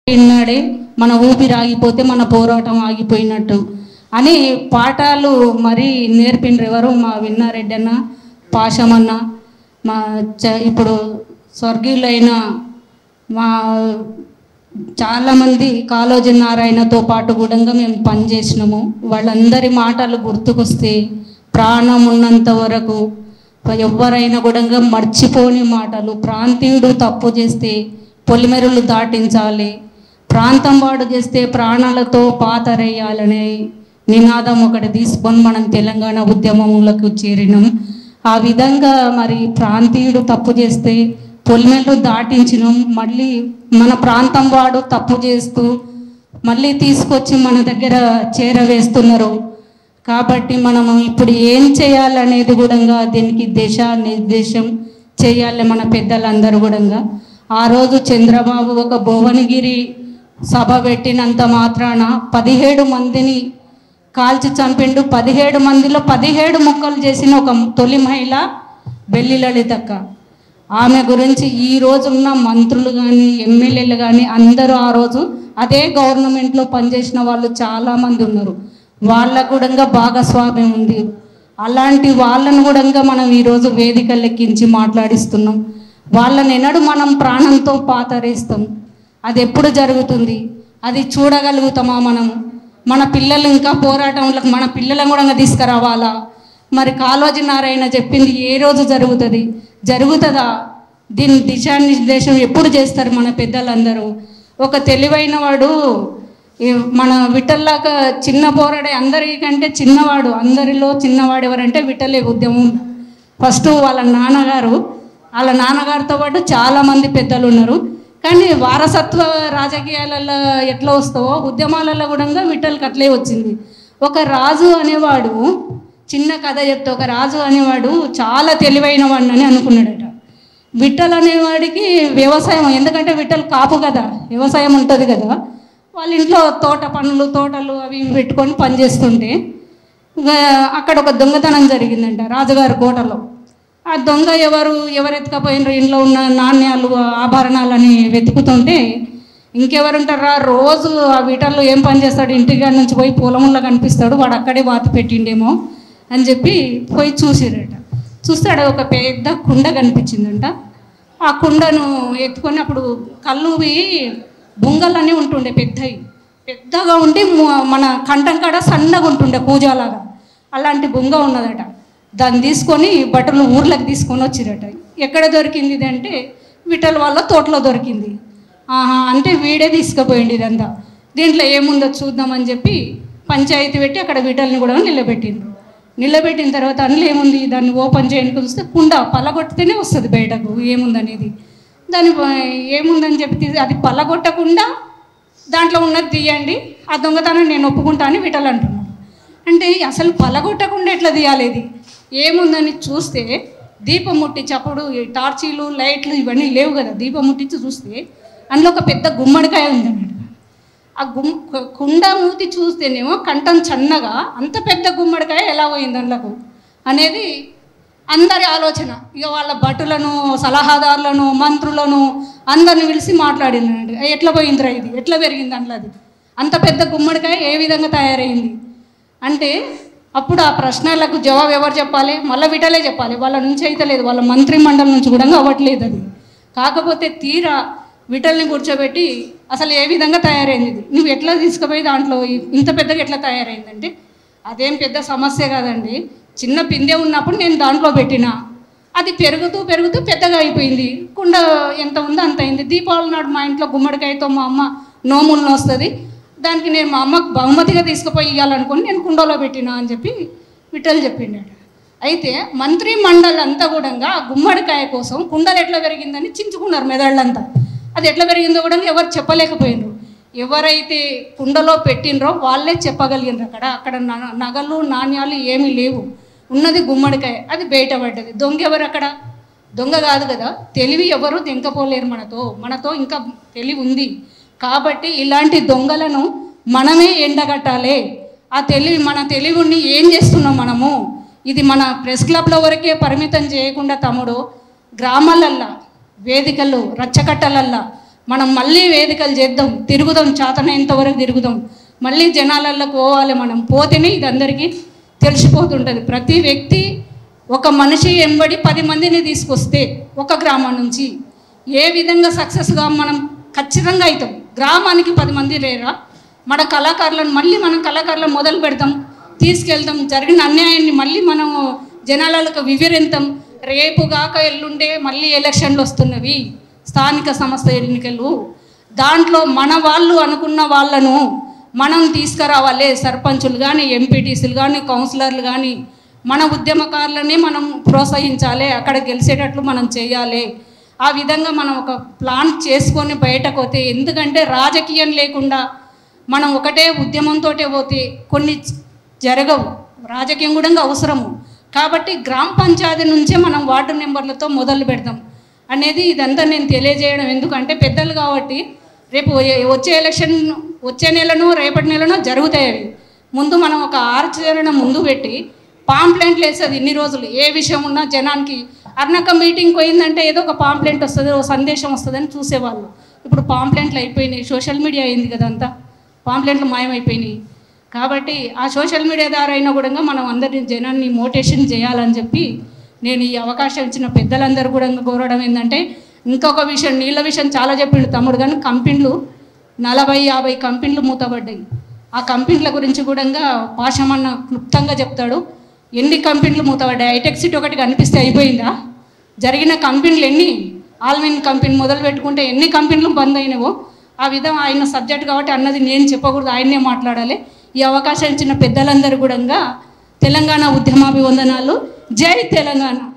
ఇన్నాడే మన ఊపిరి ఆగిపోతే మన పోరాటం ఆగిపోయినట్టు అని పాఠాలు మరీ నేర్పిండ్రు ఎవరు? మా విన్నారెడ్డి అన్న, పాషమన్న, మా ఇప్పుడు స్వర్గీయులైన మా చాలామంది కాళోజీ నారాయణతో పాటు కూడా మేము పనిచేసినాము. వాళ్ళందరి మాటలు గుర్తుకొస్తే ప్రాణం ఉన్నంత వరకు ఎవరైనా కూడా మర్చిపోని మాటలు. ప్రాంతీయుడు తప్పు చేస్తే పొలిమెరులు దాటించాలి, ప్రాంతం వాడు చేస్తే ప్రాణాలతో పాతరేయాలనే నినాదం ఒకటి తీసుకొని మనం తెలంగాణ ఉద్యమంలోకి చేరినాం. ఆ విధంగా మరి ప్రాంతీయుడు తప్పు చేస్తే పొలిమెరులు దాటించినాం. మళ్ళీ మన ప్రాంతం వాడు తప్పు చేస్తూ మళ్ళీ తీసుకొచ్చి మన దగ్గర చేరవేస్తున్నారు. కాబట్టి మనము ఇప్పుడు ఏం చేయాలనేది కూడా దీనికి నిర్దేశం చేయాలి మన పెద్దలందరూ కూడా. ఆ రోజు చంద్రబాబు ఒక భువనగిరి సభ పెట్టినంత మాత్రాన 17 మందిని కాల్చి చంపిండు. 17 మందిలో 17 ముక్కలు చేసిన ఒక తొలి మహిళ బెల్లి లలితక్క. ఆమె గురించి ఈ రోజున్న మంత్రులు కానీ ఎమ్మెల్యేలు కానీ అందరూ ఆ రోజు అదే గవర్నమెంట్లో పనిచేసిన వాళ్ళు చాలామంది ఉన్నారు. వాళ్ళకు కూడా భాగస్వామ్యం ఉంది. అలాంటి వాళ్ళను కూడా మనం ఈరోజు వేదిక లెక్కించి మాట్లాడిస్తున్నాం. వాళ్ళని ఎన్నడూ మనం ప్రాణంతో పాతరేస్తాం. అది ఎప్పుడు జరుగుతుంది? అది చూడగలుగుతామా మనము? మన పిల్లలు ఇంకా పోరాటంలో మన పిల్లలను కూడా తీసుకురావాలా? మరి కాళోజీ నారాయణ చెప్పింది ఏ రోజు జరుగుతుంది? జరుగుతుందా? దీని దిశానిర్దేశం ఎప్పుడు చేస్తారు మన పెద్దలందరూ? ఒక తెలివైన వాడు మన విఠల్లాగా చిన్న పోరాడే అందరికంటే చిన్నవాడు, అందరిలో చిన్నవాడు ఎవరంటే విఠలే ఉద్యమం. ఫస్ట్ వాళ్ళ నాన్నగారితో పాటు చాలామంది పెద్దలు ఉన్నారు. కానీ వారసత్వ రాజకీయాలలో ఎట్లా వస్తావో ఉద్యమాలలో కూడా విఠల్కి అట్లే వచ్చింది. ఒక రాజు అనేవాడు, చిన్న కథ చెప్తే, ఒక రాజు అనేవాడు చాలా తెలివైన వాడిని అని అనుకున్నాడట. విఠల్ అనేవాడికి వ్యవసాయం, ఎందుకంటే విఠల్ కాపు కదా, వ్యవసాయం ఉంటుంది కదా, వాళ్ళ ఇంట్లో తోటలు అవి పెట్టుకొని పనిచేస్తుంటే అక్కడ ఒక దొంగతనం జరిగిందంట రాజుగారి కోటలో. ఆ దొంగ ఎవరు ఎత్తుకపోయినారు? ఇంట్లో ఉన్న నాణ్యాలు ఆభరణాలని వెతుకుతుంటే ఇంకెవరుంటారా, రోజు ఆ వీటల్లో ఏం పని చేస్తాడు, ఇంటికాడ నుంచి పోయి పొలంలో కనిపిస్తాడు, వాడు అక్కడే వాతి పెట్టిండేమో అని చెప్పి పోయి చూసిరట. చూస్తాడు ఒక పెద్ద కుండ కనిపించిందంట. ఆ కుండను ఎత్తుకొని అప్పుడు కళ్ళువి బుంగలన్నీ ఉంటుండే, పెద్దగా ఉండి మన కంఠం కాడ సన్నగా ఉంటుండే కూజాలాగా, అలాంటి బుంగ ఉన్నదట. దాన్ని తీసుకొని బట్టలు ఊర్లోకి తీసుకొని వచ్చిరట. ఎక్కడ దొరికింది ఇది అంటే విఠల్ వాళ్ళ తోటలో దొరికింది. అంటే వీడే తీసుకుపోయింది ఇదంతా, దీంట్లో ఏముందో చూద్దామని చెప్పి పంచాయతీ పెట్టి అక్కడ విఠల్ని కూడా నిలబెట్టిన తర్వాత అందులో ఏముంది, దాన్ని ఓపెన్ చేయడానికి చూస్తే కుండ పలగొట్టితేనే వస్తుంది బయటకు ఏముందనేది. దాని ఏముందని చెప్పి అది పలగొట్టకుండా దాంట్లో ఉన్నది తీయండి, ఆ దొంగతనం నేను ఒప్పుకుంటా అని విఠల్ అంటున్నాడు. అంటే అసలు పలగొట్టకుండా ఎట్లా తీయాలి? ఏముందని చూస్తే దీపం ముట్టించి, అప్పుడు టార్చీలు లైట్లు ఇవన్నీ లేవు కదా, దీపం ముట్టించి చూస్తే అందులో ఒక పెద్ద గుమ్మడికాయ ఉందన్నమాట. ఆ కుండ మూతి చూస్తేనేమో కంఠం చన్నగా, అంత పెద్ద గుమ్మడికాయ ఎలా పోయింది అందులోకు అనేది అందరి ఆలోచన. ఇక వాళ్ళ భటులను, సలహాదారులను, మంత్రులను అందరిని పిలిచి మాట్లాడిందండి. ఎట్లా పోయిందిరా ఇది, ఎట్లా పెరిగింది అందులో, అది అంత పెద్ద గుమ్మడికాయ ఏ విధంగా తయారైంది అంటే అప్పుడు ఆ ప్రశ్నలకు జవాబు ఎవరు చెప్పాలి? మళ్ళీ విఠలే చెప్పాలి. వాళ్ళ నుంచి అయితే లేదు, వాళ్ళ మంత్రి మండలి నుంచి కూడా అవ్వట్లేదు అది. కాకపోతే తీరా విఠల్ని కూర్చోబెట్టి అసలు ఏ విధంగా తయారైంది ఇది, నువ్వు ఎట్లా తీసుకుపోయి దాంట్లో ఇంత పెద్దగా ఎట్లా తయారైందంటే, అదేం పెద్ద సమస్య కాదండి, చిన్న పిందె ఉన్నప్పుడు నేను దాంట్లో పెట్టినా, అది పెరుగుతూ పెద్దగా అయిపోయింది, కుండ ఎంత ఉందో అంత అయింది. దీపావళి నాడు మా ఇంట్లో గుమ్మడికాయతో మా అమ్మ నోములను వస్తుంది, దానికి నేను మా అమ్మకు బహుమతిగా తీసుకుపోయి ఇవ్వాలనుకుని నేను కుండలో పెట్టినా అని చెప్పి విఠల్ చెప్పిండాడు. అయితే మంత్రి మండలి అంతా కూడా ఆ గుమ్మడికాయ కోసం కుండలు ఎట్లా పెరిగిందని చించుకున్నారు మెదళ్ళంతా. అది ఎట్లా పెరిగిందో కూడా ఎవరు చెప్పలేకపోయినారు. ఎవరైతే కుండలో పెట్టినరో వాళ్ళే చెప్పగలిగినారు. అక్కడ నగలు నాణ్యాలు ఏమీ లేవు, ఉన్నది గుమ్మడికాయ, అది బయటపడ్డది. దొంగ ఎవరు? అక్కడ దొంగ కాదు కదా, తెలివి ఎవరు తెంకపోలేరు. మనతో ఇంకా తెలివి ఉంది. కాబట్టి ఇలాంటి దొంగలను మనమే ఎండగట్టాలి. ఆ మన తెలివిని ఏం చేస్తున్నాం మనము? ఇది మన ప్రెస్ క్లబ్లో వరకే పరిమితం చేయకుండా తమ్ముడు, గ్రామాలల్లో వేదికలు రచ్చకట్టలల్లా మనం మళ్ళీ వేదికలు చేద్దాం, తిరుగుదాం, చేతనైనంత వరకు తిరుగుదాం, మళ్ళీ జనాలలోకి పోవాలి. మనం పోతేనే ఇది అందరికీ తెలిసిపోతుంటుంది. ప్రతి వ్యక్తి ఒక మనిషి ఎంబడి 10 మందిని తీసుకొస్తే ఒక గ్రామం నుంచి ఏ విధంగా సక్సెస్గా మనం ఖచ్చితంగా అవుతాం. గ్రామానికి 10 మంది లేరా, మన కళాకారులను మళ్ళీ మనం కళాకారులను మొదలు పెడతాం, తీసుకెళ్తాం, జరిగిన అన్యాయాన్ని మళ్ళీ మనం జనాలకు వివరిస్తాం. రేపుగాక ఎల్లుండే మళ్ళీ ఎలక్షన్లు వస్తున్నవి, స్థానిక సంస్థ ఎన్నికలు. దాంట్లో మన వాళ్ళు అనుకున్న వాళ్ళను మనం తీసుకురావాలి. సర్పంచులు కానీ, ఎంపీటీసీలు కానీ, కౌన్సిలర్లు కానీ, మన ఉద్యమకారులని మనం ప్రోత్సహించాలి, అక్కడ గెలిచేటట్లు మనం చేయాలి. ఆ విధంగా మనం ఒక ప్లాన్ చేసుకొని బయటకు పోతే, ఎందుకంటే రాజకీయం లేకుండా మనం ఒకటే ఉద్యమంతో పోతే కొన్ని జరగవు, రాజకీయం కూడా అవసరము. కాబట్టి గ్రామ పంచాయతీ నుంచే మనం వార్డు నెంబర్లతో మొదలు పెడతాం అనేది ఇదంతా నేను తెలియజేయడం. ఎందుకంటే పెద్దలు కాబట్టి రేపు వచ్చే ఎలక్షన్ వచ్చే నెలను రేపటి నెలను జరుగుతాయి. అవి ముందు మనం ఒక ఆచరణ ముందు పెట్టి పాంప్లెంట్లు వేసేది ఇన్ని రోజులు. ఏ విషయం ఉన్నా జనానికి అర్నక మీటింగ్ పోయిందంటే ఏదో ఒక పాంప్లెంట్ వస్తుంది, ఒక సందేశం వస్తుందని చూసేవాళ్ళు. ఇప్పుడు పాంప్లెంట్లు అయిపోయినాయి, సోషల్ మీడియా అయింది కదా, అంతా పాంప్లెంట్లు మాయమైపోయినాయి. కాబట్టి ఆ సోషల్ మీడియా ద్వారా అయినా కూడా మనం అందరినీ జనాన్ని మోటివేషన్ చేయాలని చెప్పి నేను ఈ అవకాశం ఇచ్చిన పెద్దలందరూ కూడా కోరడం ఏంటంటే, ఇంకొక విషయం, నీళ్ళ విషయం చాలా చెప్పిండు తమ్ముడు, కానీ కంపెనీలు 40-50 కంపెనీలు మూతపడ్డాయి. ఆ కంపెనీల గురించి కూడా పాషమన్న క్లుప్తంగా చెప్తాడు. ఎన్ని కంపెనీలు మూతపడ్డాయి? హైటెక్ సిటీ ఒకటి కనిపిస్తే అయిపోయిందా? జరిగిన కంపెనీలు ఎన్ని, ఆల్మిన్ కంపెనీ మొదలు పెట్టుకుంటే ఎన్ని కంపెనీలు బంద్ అయినవో ఆ విధంగా ఆయన సబ్జెక్ట్ కాబట్టి అన్నది నేను చెప్పకూడదు, ఆయన్నే మాట్లాడాలి. ఈ అవకాశం ఇచ్చిన పెద్దలందరూ కూడా తెలంగాణ ఉద్యమాభివందనాలు. జై తెలంగాణ.